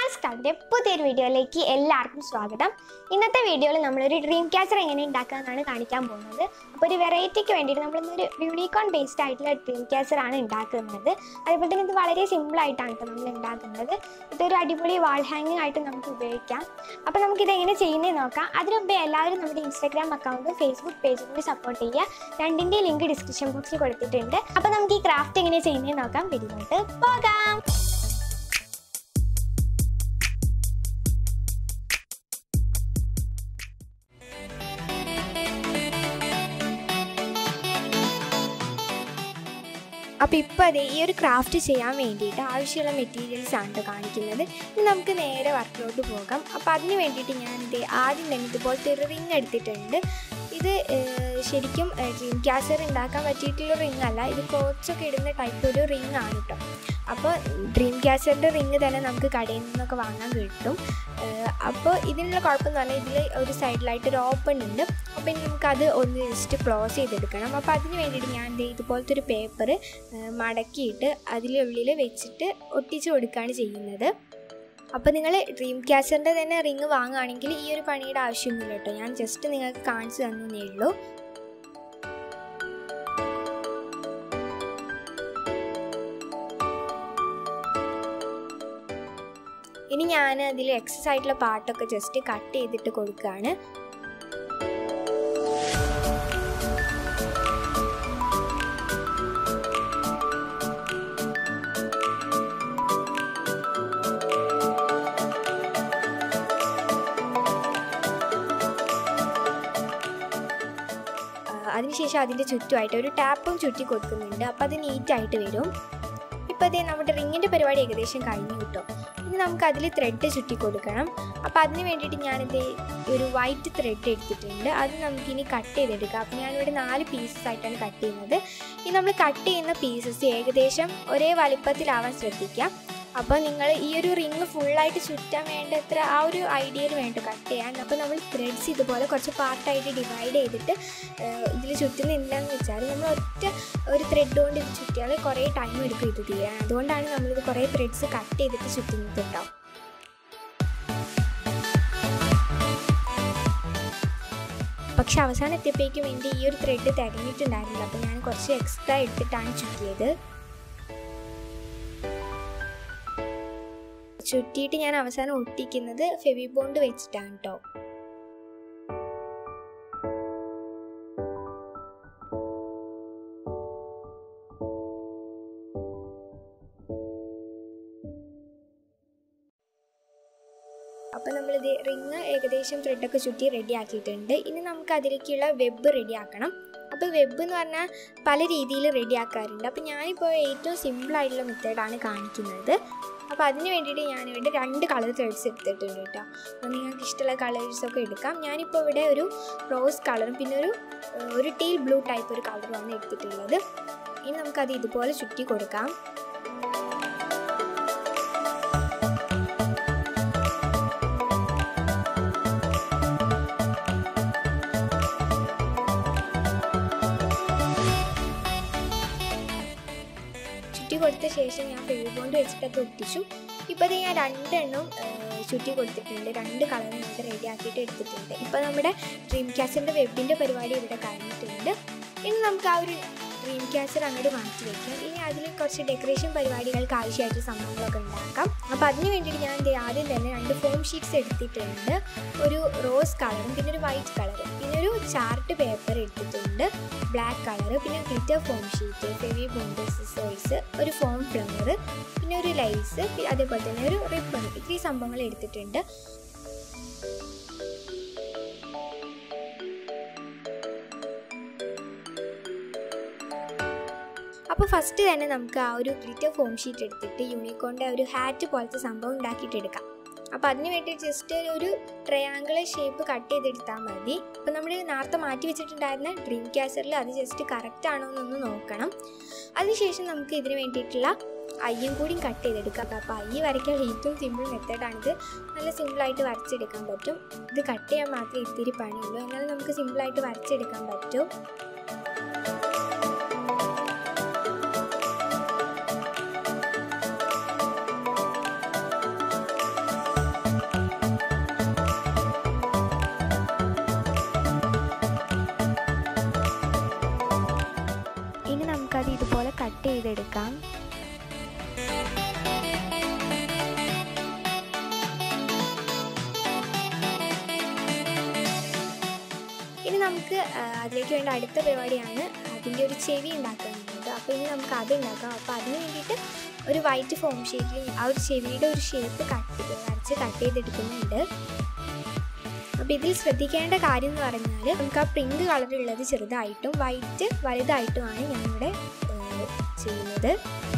ഷാസ് ക്രാഫ്റ്റിന്റെ പുതിയൊരു വീഡിയോയിലേക്ക് എല്ലാവർക്കും സ്വാഗതം. ഇന്നത്തെ വീഡിയോയിൽ നമ്മളൊരു ഡ്രീം ക്യാച്ചർ എങ്ങനെ ഉണ്ടാക്കാമെന്നാണ് കാണിക്കാൻ പോകുന്നത്. അപ്പോൾ ഒരു വെറൈറ്റിക്ക് വേണ്ടിയിട്ട് നമ്മളിന്നൊരു യൂണിക്കോൺ ബേസ്ഡ് ആയിട്ടുള്ള ഡ്രീം ക്യാച്ചർ ആണ് ഉണ്ടാക്കുന്നത്. അതേപോലെ തന്നെ ഇത് വളരെ സിമ്പിളായിട്ടാണ് കേട്ടോ നമ്മൾ ഉണ്ടാക്കുന്നത്. ഇതൊരു അടിപൊളി വാൾ ഹാങ്ങിങ് ആയിട്ട് നമുക്ക് ഉപയോഗിക്കാം. അപ്പോൾ നമുക്കിത് എങ്ങനെ ചെയ്യുന്നത് നോക്കാം. അതിനു മുമ്പേ എല്ലാവരും നമ്മുടെ ഇൻസ്റ്റാഗ്രാം അക്കൗണ്ടും ഫേസ്ബുക്ക് പേജും കൂടി സപ്പോർട്ട് ചെയ്യുക. രണ്ടിൻ്റെ ലിങ്ക് ഡിസ്ക്രിപ്ഷൻ ബോക്സിൽ കൊടുത്തിട്ടുണ്ട്. അപ്പോൾ നമുക്ക് ഈ ക്രാഫ്റ്റ് എങ്ങനെ ചെയ്യുന്നത് നോക്കാം. വീഡിയോയിലോട്ട് പോകാം. അപ്പോൾ ഇപ്പോൾ അതെ ഈ ഒരു ക്രാഫ്റ്റ് ചെയ്യാൻ വേണ്ടിയിട്ട് ആവശ്യമുള്ള മെറ്റീരിയൽസ് ആണ് കാണിക്കുന്നത്. ഇനി നമുക്ക് നേരെ വർക്കിലോട്ട് പോകാം. അപ്പോൾ അതിന് വേണ്ടിയിട്ട് ഞാനിത് ആദ്യം തന്നെ ഇതുപോലത്തെ ഒരു റിങ് എടുത്തിട്ടുണ്ട്. ഇത് ശരിക്കും ഡ്രീം ക്യാച്ചർ ഉണ്ടാക്കാൻ പറ്റിയിട്ടുള്ള റിങ് അല്ല, ഇത് കോച്ചൊക്കെ ഇടുന്ന ടൈപ്പ് ഒരു റിങ് ആണ് കേട്ടോ. അപ്പോൾ ഡ്രീം ക്യാച്ചറിൻ്റെ റിങ് തന്നെ നമുക്ക് കടയിൽ നിന്നൊക്കെ വാങ്ങാൻ കിട്ടും. അപ്പോൾ ഇതിനുള്ള കുഴപ്പമെന്ന് പറഞ്ഞാൽ ഇതിൽ ഒരു സൈഡിലായിട്ടൊരു ഓപ്പൺ ഉണ്ട്. അപ്പോൾ ഇനി നമുക്കത് ഒന്ന് ജസ്റ്റ് ക്ലോസ് ചെയ്തെടുക്കണം. അപ്പോൾ അതിന് വേണ്ടിയിട്ട് ഞാൻ ഇതുപോലത്തെ ഒരു പേപ്പർ മടക്കിയിട്ട് അതിനുള്ളിൽ വെച്ചിട്ട് ഒട്ടിച്ച് കൊടുക്കുകയാണ് ചെയ്യുന്നത്. അപ്പോൾ നിങ്ങൾ ഡ്രീം ക്യാച്ചറിൻ്റെ തന്നെ റിങ് വാങ്ങുകയാണെങ്കിൽ ഈ ഒരു പണിയുടെ ആവശ്യമൊന്നുമില്ല കേട്ടോ. ഞാൻ ജസ്റ്റ് നിങ്ങൾക്ക് കാണിച്ചു തന്നേ ഉള്ളൂ. ഇനി ഞാൻ അതിൽ എക്സസ് ആയിട്ടുള്ള പാർട്ടൊക്കെ ജസ്റ്റ് കട്ട് ചെയ്തിട്ട് കൊടുക്കുകയാണ്. അതിനുശേഷം അതിൻ്റെ ചുറ്റുമായിട്ട് ഒരു ടാപ്പും ചുറ്റി കൊടുക്കുന്നുണ്ട്. അപ്പോൾ അത് നീറ്റായിട്ട് വരും. ഇപ്പോൾ അതേ നമ്മുടെ റിങ്ങിൻ്റെ പരിപാടി ഏകദേശം കഴിഞ്ഞു കിട്ടും. ഇനി നമുക്ക് അതിൽ ത്രെഡ് ചുറ്റി കൊടുക്കണം. അപ്പോൾ അതിന് വേണ്ടിയിട്ട് ഞാനിത് ഒരു വൈറ്റ് ത്രെഡ് എടുത്തിട്ടുണ്ട്. അത് നമുക്കിനി കട്ട് ചെയ്തെടുക്കാം. അപ്പോൾ ഞാനിവിടെ 4 പീസസ് ആയിട്ടാണ് കട്ട് ചെയ്യുന്നത്. ഇനി നമ്മൾ കട്ട് ചെയ്യുന്ന പീസസ് ഏകദേശം ഒരേ വലിപ്പത്തിലാവാൻ ശ്രദ്ധിക്കാം. അപ്പോൾ നിങ്ങൾ ഈ ഒരു റിങ് ഫുള്ളായിട്ട് ചുറ്റാൻ വേണ്ടത്ര ആ ഒരു ഐഡിയയിൽ വേണ്ട കട്ട് ചെയ്യാൻ. അപ്പോൾ നമ്മൾ ത്രെഡ്സ് ഇതുപോലെ കുറച്ച് പാർട്ടായിട്ട് ഡിവൈഡ് ചെയ്തിട്ട് ഇതിൽ ചുറ്റുന്നില്ലെന്ന് വെച്ചാൽ നമ്മൾ ഒറ്റ ഒരു ത്രെഡ് കൊണ്ട് ഇത് ചുറ്റിയാൽ കുറേ ടൈം എടുക്കും ഇത് തീരാൻ. അതുകൊണ്ടാണ് നമ്മളിത് കുറേ ത്രെഡ്സ് കട്ട് ചെയ്തിട്ട് ചുറ്റുന്നത് കേട്ടോ. പക്ഷെ അവസാനം എത്തിയപ്പോഴേക്കും വേണ്ടി ഈ ഒരു ത്രെഡ് തികഞ്ഞിട്ടുണ്ടായിരുന്നില്ല. അപ്പോൾ ഞാൻ കുറച്ച് എക്സ്ട്രാ എടുത്തിട്ടാണ് ചുറ്റിയത്. ചുറ്റിയിട്ട് ഞാൻ അവസാനം ഒട്ടിക്കുന്നത് ഫെവി ബോണ്ട് വെച്ചിട്ടാണ് കേട്ടോ. അപ്പോൾ നമ്മളിത് റിങ് ഏകദേശം ത്രെഡൊക്കെ ചുറ്റി റെഡി ആക്കിയിട്ടുണ്ട്. ഇനി നമുക്ക് അതിലേക്കുള്ള വെബ് റെഡി ആക്കണം. അപ്പോൾ വെബ് എന്ന് പറഞ്ഞാൽ പല രീതിയിൽ റെഡി ആക്കാറുണ്ട്. അപ്പോൾ ഞാനിപ്പോൾ ഏറ്റവും സിമ്പിളായിട്ടുള്ള മെത്തേഡാണ് കാണിക്കുന്നത്. അപ്പോൾ അതിന് വേണ്ടിയിട്ട് ഞാനിവിടെ 2 കളർ ത്രെഡ്സ് എടുത്തിട്ടുണ്ട് കേട്ടോ. അപ്പോൾ നിങ്ങൾക്ക് ഇഷ്ടമുള്ള കളേഴ്സൊക്കെ എടുക്കാം. ഞാനിപ്പോൾ ഇവിടെ ഒരു റോസ് കളറും പിന്നെ ഒരു ടീൽ ബ്ലൂ ടൈപ്പ് ഒരു കളറുമാണ് എടുത്തിട്ടുള്ളത്. ഇനി നമുക്കത് ഇതുപോലെ ചുറ്റി കൊടുക്കാം. കൊടുത്ത ശേഷം ഞാൻ ഫെവി ബോണ്ട് വെച്ചിട്ടൊക്കെ ഒട്ടിച്ചു. ഇപ്പോൾ അത് ഞാൻ 2 എണ്ണം ചുറ്റി കൊടുത്തിട്ടുണ്ട്. 2 കളർ നമുക്ക് റെഡി ആക്കിയിട്ട് എടുത്തിട്ടുണ്ട്. ഇപ്പോൾ നമ്മുടെ ഡ്രീം ക്യാച്ചറിൻ്റെ വെബിൻ്റെ പരിപാടി ഇവിടെ കഴിഞ്ഞിട്ടുണ്ട്. ഇനി നമുക്ക് ആ ഒരു ഡ്രീം ക്യാച്ചർ അങ്ങോട്ട് മാറ്റി വയ്ക്കാം. ഇനി അതിൽ കുറച്ച് ഡെക്കറേഷൻ പരിപാടികൾക്ക് ആവശ്യമായിട്ട് സംഭവങ്ങളൊക്കെ ഉണ്ടാക്കാം. അപ്പോൾ അതിന് വേണ്ടിയിട്ട് ഞാൻ ആദ്യം തന്നെ 2 ഫോം ഷീറ്റ്സ് എടുത്തിട്ടുണ്ട്. ഒരു റോസ് കളറും പിന്നെ ഒരു വൈറ്റ് കളറും പിന്നെ ഒരു ചാർട്ട് പേപ്പർ എടുത്തിട്ടുണ്ട്, ബ്ലാക്ക് കളർ, പിന്നെ glitter foam sheet, Fevibond, scissors, ഒരു ഫോം ഫ്ലവർ, പിന്നെ ഒരു ലൈസ്, അതേപോലെ തന്നെ ഒരു റിബൺ. ഇത്രയും സംഭവങ്ങൾ എടുത്തിട്ടുണ്ട്. അപ്പോൾ ഫസ്റ്റ് തന്നെ നമുക്ക് ആ ഒരു ഗ്ലിറ്റർ ഫോം ഷീറ്റ് എടുത്തിട്ട് യൂണിക്കോണിൻ്റെ ഒരു ഹാറ്റ് പോലത്തെ സംഭവം ഉണ്ടാക്കിയിട്ടെടുക്കാം. അപ്പോൾ അതിന് വേണ്ടി ജസ്റ്റ് ഒരു ട്രയാങ്കിൾ ഷേപ്പ് കട്ട് ചെയ്തെടുത്താൽ മതി. അപ്പോൾ നമ്മൾ നേരത്തെ മാറ്റി വെച്ചിട്ടുണ്ടായിരുന്ന ഡ്രീം ക്യാച്ചറിൽ അത് ജസ്റ്റ് കറക്റ്റ് ആണോ എന്നൊന്ന് നോക്കണം. അതിനുശേഷം നമുക്ക് ഇതിന് വേണ്ടിയിട്ടുള്ള അയ്യും കൂടിയും കട്ട് ചെയ്തെടുക്കാം. അപ്പോൾ അയ്യ് വരയ്ക്കാൻ ഏറ്റവും സിമ്പിൾ മെത്തേഡാണിത്. നല്ല സിമ്പിളായിട്ട് വരച്ചെടുക്കാൻ പറ്റും. ഇത് കട്ട് ചെയ്യാൻ മാത്രമേ ഇത്തിരി പണിയുള്ളൂ, എന്നാലും നമുക്ക് സിമ്പിളായിട്ട് വരച്ചെടുക്കാൻ പറ്റും. അതിലേക്ക് വേണ്ട അടുത്ത പരിപാടിയാണ് അതിൻ്റെ ഒരു ചെവി ഉണ്ടാക്കുന്നത്. അപ്പോൾ ഇനി നമുക്ക് അത് ഉണ്ടാക്കാം. അപ്പോൾ അതിന് വേണ്ടിയിട്ട് ഒരു വൈറ്റ് ഫോം ഷീറ്റിൽ ആ ഒരു ചെവിയുടെ ഒരു ഷേപ്പ് വരച്ച് കട്ട് ചെയ്തെടുക്കുന്നുണ്ട്. അപ്പോൾ ഇതിൽ ശ്രദ്ധിക്കേണ്ട കാര്യം എന്ന് പറഞ്ഞാൽ നമുക്ക് ആ പിങ്ക് കളറുള്ളത് ചെറുതായിട്ടും വൈറ്റ് വലുതായിട്ടുമാണ് ഞാനിവിടെ ചെയ്യുന്നത്.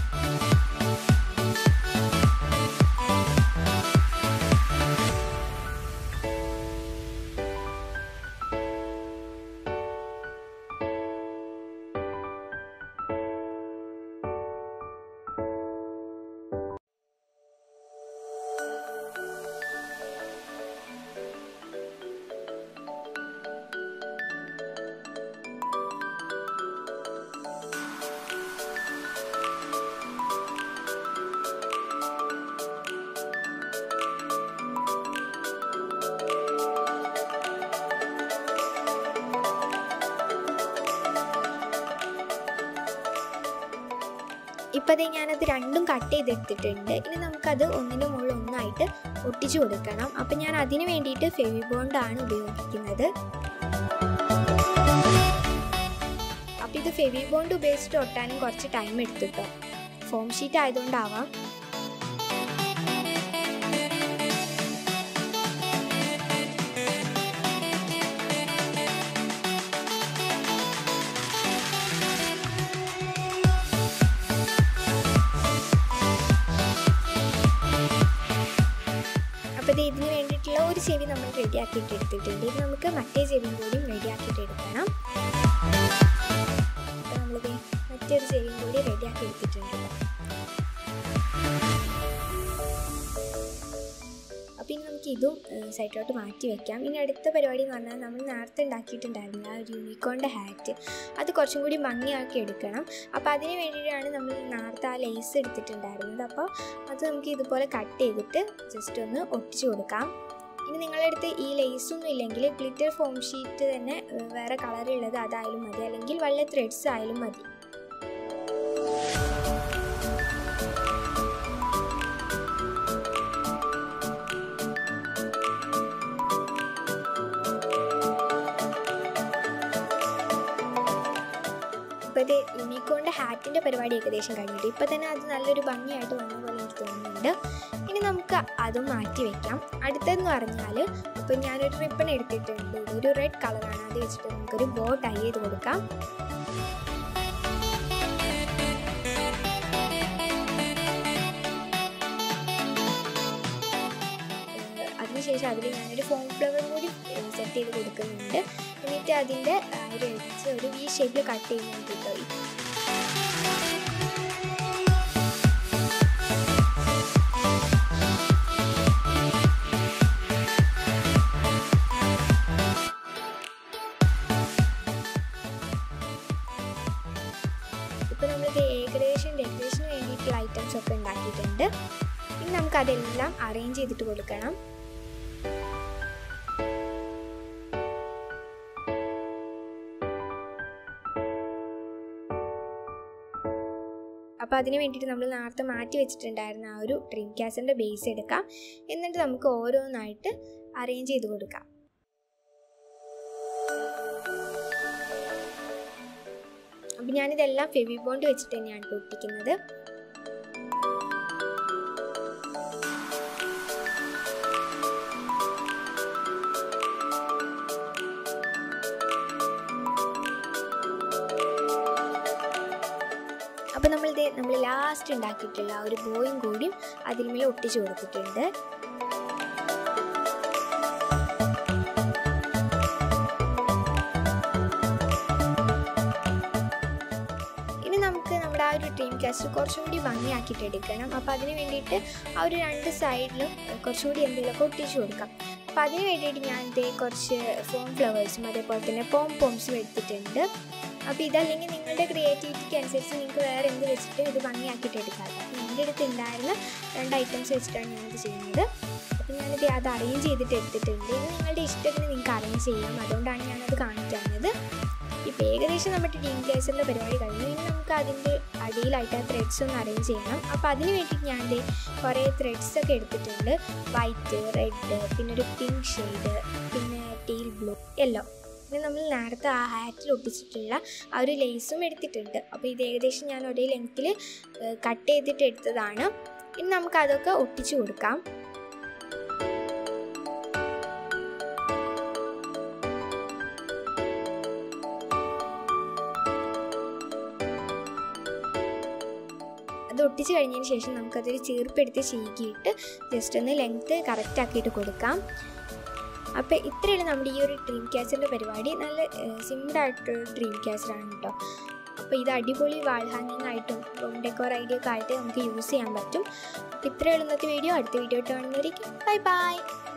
ഇപ്പോൾ അത് ഞാനത് രണ്ടും കട്ട് ചെയ്തെടുത്തിട്ടുണ്ട്. ഇനി നമുക്കത് ഒന്നിന് മുകളിൽ ഒന്നായിട്ട് ഒട്ടിച്ചു കൊടുക്കണം. അപ്പം ഞാൻ അതിന് വേണ്ടിയിട്ട് ഫെവിബോണ്ടാണ് ഉപയോഗിക്കുന്നത്. അപ്പോൾ ഇത് ഫെവിബോണ്ട് ഉപയോഗിച്ചിട്ട് ഒട്ടാനും കുറച്ച് ടൈം എടുത്തിട്ടോ, ഫോം ഷീറ്റ് ആയതുകൊണ്ടാവാം. അപ്പോൾ ഇതിന് വേണ്ടിയിട്ടുള്ള ഒരു ചെവി നമ്മൾ റെഡിയാക്കിയിട്ട് എടുത്തിട്ടുണ്ട്. ഇത് നമുക്ക് മറ്റേ ചെവിയും കൂടിയും റെഡിയാക്കിയിട്ട് എടുക്കണം. അപ്പോൾ നമ്മളിത് മറ്റൊരു ചെവിയും കൂടി റെഡിയാക്കി എടുത്തിട്ടുണ്ട്. അപ്പോൾ ഇനി നമുക്ക് ഇതും സൈഡിലോട്ട് മാറ്റി വയ്ക്കാം. ഇനി അടുത്ത പരിപാടി എന്ന് പറഞ്ഞാൽ നമ്മൾ നേരത്തെ ഉണ്ടാക്കിയിട്ടുണ്ടായിരുന്നില്ല ആ ഒരു യൂണിക്കോണിൻ്റെ ഹാറ്റ്, അത് കുറച്ചും കൂടി ഭംഗിയാക്കി എടുക്കണം. അപ്പോൾ അതിന് വേണ്ടിയിട്ടാണ് നമ്മൾ നേരത്തെ ആ ലേസ് എടുത്തിട്ടുണ്ടായിരുന്നത്. അപ്പോൾ അത് നമുക്ക് ഇതുപോലെ കട്ട് ചെയ്തിട്ട് ജസ്റ്റ് ഒന്ന് ഒട്ടിച്ചു കൊടുക്കാം. ഇനി നിങ്ങളുടെ അടുത്ത് ഈ ലേസൊന്നും ഇല്ലെങ്കിൽ ഗ്ലിറ്റർ ഫോം ഷീറ്റ് തന്നെ വേറെ കളറുള്ളത് അതായാലും മതി, അല്ലെങ്കിൽ വല്ല ത്രെഡ്സ് ആയാലും മതി. അപ്പോൾ ഇത് യൂണിക്കോണിൻ്റെ ഹാറ്റിൻ്റെ പരിപാടി ഏകദേശം കഴിഞ്ഞിട്ട് ഇപ്പോൾ തന്നെ അത് നല്ലൊരു ഭംഗിയായിട്ട് വന്ന പോലെ എനിക്ക് തോന്നുന്നുണ്ട്. ഇനി നമുക്ക് അതും മാറ്റി വയ്ക്കാം. അടുത്തതെന്ന് പറഞ്ഞാൽ ഇപ്പോൾ ഞാനൊരു റിബൺ എടുത്തിട്ടുണ്ട്. ഇതൊരു റെഡ് കളറാണ്. അത് വെച്ചിട്ട് നമുക്കൊരു ബോ ടൈ ചെയ്ത് കൊടുക്കാം. അതിനുശേഷം അതിൽ ഞാനൊരു ഫോം ഫ്ലവർ കൂടി സെറ്റ് ചെയ്ത് കൊടുക്കുന്നുണ്ട്. എന്നിട്ട് അതിൻ്റെ ഒരു എഡ്ജ് ഒരു വി ഷേപ്പിൽ കട്ട് ചെയ്യുന്നുണ്ട് കേട്ടോ. ഇപ്പോൾ നമ്മളിത് ഏകദേശം ഡെക്കറേഷന് വേണ്ടിയിട്ടുള്ള ഐറ്റംസ് ഒക്കെ ഉണ്ടാക്കിയിട്ടുണ്ട്. ഇനി നമുക്കതെല്ലാം അറേഞ്ച് ചെയ്തിട്ട് കൊടുക്കണം. അപ്പോൾ അതിന് വേണ്ടിയിട്ട് നമ്മൾ നേരത്തെ മാറ്റി വെച്ചിട്ടുണ്ടായിരുന്ന ആ ഒരു ഡ്രീം ക്യാസറിൻ്റെ ബേസ് എടുക്കാം. എന്നിട്ട് നമുക്ക് ഓരോന്നായിട്ട് അറേഞ്ച് ചെയ്ത് കൊടുക്കാം. അപ്പോൾ ഞാനിതെല്ലാം ഫെവിബോണ്ട് വെച്ചിട്ട് തന്നെയാണ് ഒട്ടിക്കുന്നത്. അപ്പോൾ നമ്മൾ ലാസ്റ്റ് ഉണ്ടാക്കിയിട്ടുള്ള ആ ഒരു ബോയും കൂടിയും അതിന്മേൽ ഒട്ടിച്ചു കൊടുത്തിട്ടുണ്ട്. ഇനി നമുക്ക് നമ്മുടെ ആ ഒരു ഡ്രീം ക്യാസ്റ്റർ കുറച്ചും കൂടി ഭംഗിയാക്കിയിട്ട് എടുക്കണം. അപ്പോൾ അതിന് വേണ്ടിയിട്ട് ആ ഒരു രണ്ട് സൈഡിലും കുറച്ചുകൂടി എന്തെങ്കിലുമൊക്കെ ഒട്ടിച്ചു കൊടുക്കാം. അപ്പോൾ അതിന് വേണ്ടിയിട്ട് ഞാൻ കുറച്ച് ഫോം ഫ്ലവേഴ്സും അതേപോലെ തന്നെ പോംസും എടുത്തിട്ടുണ്ട്. അപ്പോൾ ഇതല്ലെങ്കിൽ നിങ്ങളുടെ ക്രിയേറ്റിവിറ്റിക്ക് അനുസരിച്ച് നിങ്ങൾക്ക് വേറെ എന്ത് വെച്ചിട്ട് ഇത് ഭംഗിയാക്കിയിട്ട് എടുക്കാം. എൻ്റെ അടുത്ത് ഉണ്ടായിരുന്ന 2 ഐറ്റംസ് വെച്ചിട്ടാണ് ഞാനിത് ചെയ്യുന്നത്. അപ്പോൾ ഞാനിത് അത് അറേഞ്ച് ചെയ്തിട്ട് എടുത്തിട്ടുണ്ട്. ഇത് നിങ്ങളുടെ ഇഷ്ടത്തിന് നിങ്ങൾക്ക് അറേഞ്ച് ചെയ്യാം, അതുകൊണ്ടാണ് ഞാനത് കാണിക്കുന്നത്. ഇപ്പോൾ ഏകദേശം നമ്മുടെ ഡ്രീം ക്യാസറിൻ്റെ പരിപാടി കഴിഞ്ഞു. ഇനി നമുക്ക് അതിൻ്റെ അടിയിലായിട്ട് ആ ത്രെഡ്സ് ഒന്ന് അറേഞ്ച് ചെയ്യണം. അപ്പോൾ അതിന് വേണ്ടിയിട്ട് ഞാൻ കുറേ ത്രെഡ്സൊക്കെ എടുത്തിട്ടുണ്ട്. വൈറ്റ്, റെഡ്, പിന്നെ ഒരു പിങ്ക് ഷെയ്ഡ്, പിന്നെ ടീൽ ബ്ലൂ, യെല്ലോ. പിന്നെ നമ്മൾ നേരത്തെ ആ ഹാറ്റിൽ ഒട്ടിച്ചിട്ടുള്ള ആ ഒരു ലേസും എടുത്തിട്ടുണ്ട്. അപ്പോൾ ഇത് ഏകദേശം ഞാൻ ഒരേ ലെങ്ത്തിൽ കട്ട് ചെയ്തിട്ട് എടുത്തതാണ്. ഇനി നമുക്കതൊക്കെ ഒട്ടിച്ചു കൊടുക്കാം. അത് ഒട്ടിച്ച് കഴിഞ്ഞതിന് ശേഷം നമുക്കതൊരു ചീർപ്പെടുത്ത് ചീകിയിട്ട് ജസ്റ്റ് ഒന്ന് ലെങ്ത്ത് കറക്റ്റ് ആക്കിയിട്ട് കൊടുക്കാം. അപ്പോൾ ഇത്രയുള്ള നമ്മുടെ ഈ ഒരു ഡ്രീം ക്യാച്ചറിൻ്റെ പരിപാടി. നല്ല സിമ്പിളായിട്ടൊരു ഡ്രീം ക്യാച്ചറാണ് കേട്ടോ. അപ്പോൾ ഇത് അടിപൊളി വാൾ ഹാങ്ങിങ് ആയിട്ടും റൂം ഡെക്കോർ ഐഡിയ ഒക്കെ ആയിട്ട് നമുക്ക് യൂസ് ചെയ്യാൻ പറ്റും. ഇത്രയുള്ള ഇന്നത്തെ വീഡിയോ. അടുത്ത വീഡിയോ കാണുന്നവരേക്കും ബൈ ബൈ.